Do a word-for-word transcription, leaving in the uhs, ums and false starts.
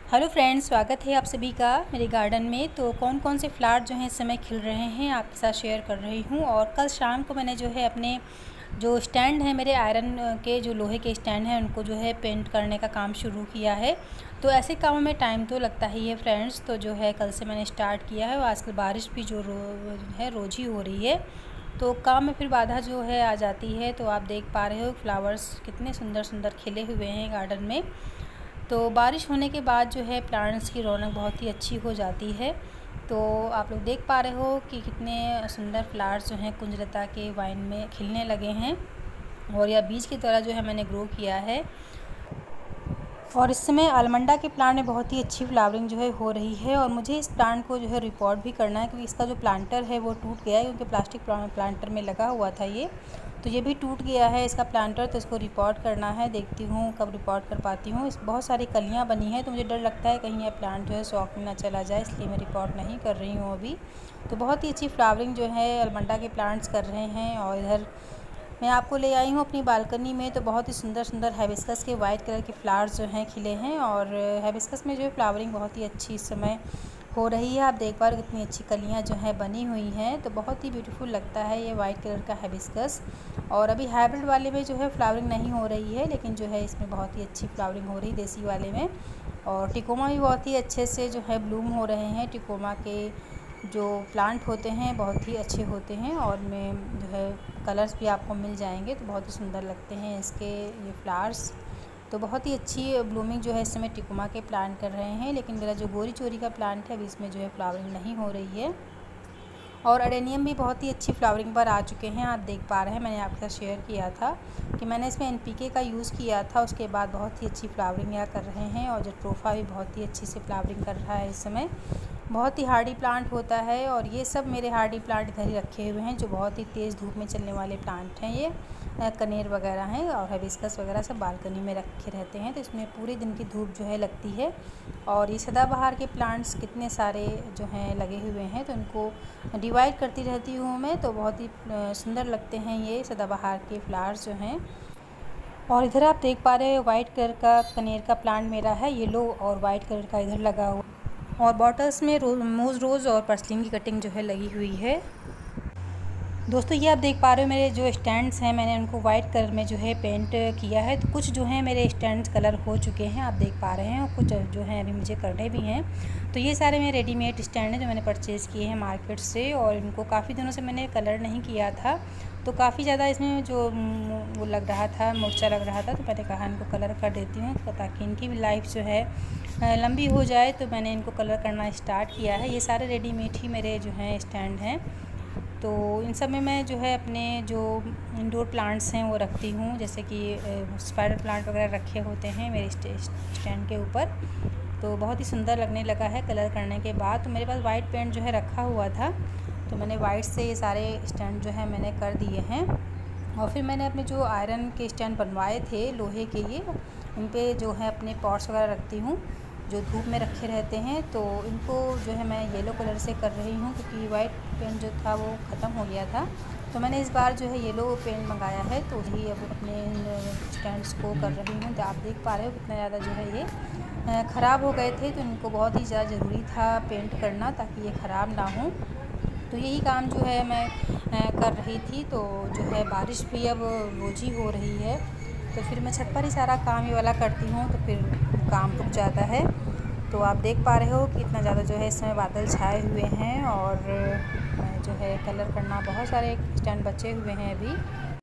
Hello friends, स्वागत है आप सभी का मेरे गार्डन में। तो कौन कौन से फ्लावर जो हैं इस समय खिल रहे हैं आपके साथ शेयर कर रही हूँ। और कल शाम को मैंने जो है अपने जो स्टैंड है, मेरे आयरन के जो लोहे के स्टैंड हैं, उनको जो है पेंट करने का काम शुरू किया है। तो ऐसे कामों में टाइम तो लगता ही है फ्रेंड्स। तो जो है कल से मैंने स्टार्ट किया है और आजकल बारिश भी जो रो है रोज़ ही हो रही है, तो काम में फिर बाधा जो है आ जाती है। तो आप देख पा रहे हो फ्लावर्स कितने सुंदर सुंदर खिले हुए हैं गार्डन में। तो बारिश होने के बाद जो है प्लांट्स की रौनक बहुत ही अच्छी हो जाती है। तो आप लोग देख पा रहे हो कि कितने सुंदर फ्लावर्स जो हैं कुंजलता के वाइन में खिलने लगे हैं, और यह बीज की तरह जो है मैंने ग्रो किया है। और इस समय आलमंडा के प्लांट में बहुत ही अच्छी फ्लावरिंग जो है हो रही है। और मुझे इस प्लांट को जो है रिपोर्ट भी करना है, क्योंकि इसका जो प्लांटर है वो टूट गया है, क्योंकि प्लास्टिक प्लांटर में लगा हुआ था ये, तो ये भी टूट गया है इसका प्लांटर। तो इसको रिपोर्ट करना है, देखती हूँ कब रिपोर्ट कर पाती हूँ। इस बहुत सारी कलियाँ बनी हैं, तो मुझे डर लगता है कहीं यह प्लांट जो है शौक में ना चला जाए, इसलिए मैं रिपोर्ट नहीं कर रही हूँ अभी। तो बहुत ही अच्छी फ्लावरिंग जो है आलमंडा के प्लांट्स कर रहे हैं। और इधर मैं आपको ले आई हूँ अपनी बालकनी में, तो बहुत ही सुंदर सुंदर हाइबिस्कस के वाइट कलर के फ्लावर्स जो हैं खिले हैं। और हाइबिस्कस में जो है फ्लावरिंग बहुत ही अच्छी इस समय हो रही है। आप देख पा रहे हो कितनी अच्छी कलियाँ जो हैं बनी हुई हैं, तो बहुत ही ब्यूटीफुल लगता है ये वाइट कलर का हाइबिस्कस। और अभी हाइब्रिड वाले में जो है फ्लावरिंग नहीं हो रही है, लेकिन जो है इसमें बहुत ही अच्छी फ्लावरिंग हो रही है देसी वाले में। और टिकोमा भी बहुत ही अच्छे से जो है ब्लूम हो रहे हैं। टिकोमा के जो प्लांट होते हैं बहुत ही अच्छे होते हैं, और में जो है कलर्स भी आपको मिल जाएंगे, तो बहुत ही सुंदर लगते हैं इसके ये फ्लावर्स। तो बहुत ही अच्छी ब्लूमिंग जो है इस समय टिकोमा के प्लांट कर रहे हैं। लेकिन मेरा जो गोरी चोरी का प्लांट है अभी इसमें जो है फ्लावरिंग नहीं हो रही है। और अडेनियम भी बहुत ही अच्छी फ्लावरिंग पर आ चुके हैं। आप देख पा रहे हैं, मैंने आपके साथ शेयर किया था कि मैंने इसमें एन पी के का यूज़ किया था, उसके बाद बहुत ही अच्छी फ्लावरिंग यहाँ कर रहे हैं। और जो ट्रोफा भी बहुत ही अच्छी से फ्लावरिंग कर रहा है इस समय। बहुत ही हार्डी प्लांट होता है, और ये सब मेरे हार्डी प्लांट इधर ही रखे हुए हैं, जो बहुत ही तेज़ धूप में चलने वाले प्लांट हैं। ये कनेर वगैरह हैं और हाइबिस्कस वगैरह सब बालकनी में रखे रहते हैं, तो इसमें पूरे दिन की धूप जो है लगती है। और ये सदाबहार के प्लांट्स कितने सारे जो हैं लगे हुए हैं, तो इनको डिवाइड करती रहती हूँ मैं, तो बहुत ही सुंदर लगते हैं ये सदाबहार के फ्लावर्स जो हैं। और इधर आप देख पा रहे हैं वाइट कलर का कनेर का प्लांट मेरा है, येलो और वाइट कलर का इधर लगा हुआ। और बॉटल्स में रो मूज रोज़ और पर्सलिन की कटिंग जो है लगी हुई है। दोस्तों ये आप देख पा रहे हो मेरे जो स्टैंड्स हैं, मैंने उनको वाइट कलर में जो है पेंट किया है। तो कुछ जो है मेरे स्टैंड्स कलर हो चुके हैं, आप देख पा रहे हैं, और कुछ जो हैं अभी मुझे करने भी हैं। तो ये सारे मेरे रेडीमेड स्टैंड हैं जो मैंने परचेज़ किए हैं मार्केट से, और इनको काफ़ी दिनों से मैंने कलर नहीं किया था, तो काफ़ी ज़्यादा इसमें जो वो लग रहा था, मुर्चा लग रहा था, तो मैंने कहा इनको कलर कर देती हूँ ताकि इनकी भी लाइफ जो है लंबी हो जाए। तो मैंने इनको कलर करना स्टार्ट किया है। ये सारे रेडीमेड ही मेरे जो हैं स्टैंड हैं। तो इन सब में मैं जो है अपने जो इंडोर प्लांट्स हैं वो रखती हूँ, जैसे कि स्पाइडर प्लांट वगैरह रखे होते हैं मेरे स्टैंड के ऊपर। तो बहुत ही सुंदर लगने लगा है कलर करने के बाद। तो मेरे पास वाइट पेंट जो है रखा हुआ था, तो मैंने वाइट से ये सारे स्टैंड जो है मैंने कर दिए हैं। और फिर मैंने अपने जो आयरन के स्टैंड बनवाए थे लोहे के, ये इन पे जो है अपने पॉट्स वगैरह रखती हूँ जो धूप में रखे रहते हैं। तो इनको जो है मैं येलो कलर से कर रही हूँ, क्योंकि वाइट पेंट जो था वो ख़त्म हो गया था। तो मैंने इस बार जो है येलो पेंट मंगाया है, तो ही अब अपने स्टैंड्स को कर रही हूँ। तो आप देख पा रहे हो कितना ज़्यादा जो है ये ख़राब हो गए थे, तो इनको बहुत ही ज़्यादा ज़रूरी था पेंट करना ताकि ये ख़राब ना हो। तो यही काम जो है मैं कर रही थी। तो जो है बारिश भी अब रोज़ ही हो रही है, तो फिर मैं छत पर ही सारा काम ये वाला करती हूँ, तो फिर काम रुक जाता है। तो आप देख पा रहे हो कि इतना ज़्यादा जो है इसमें बादल छाए हुए हैं, और मैं जो है कलर करना, बहुत सारे स्टैंड बचे हुए हैं अभी।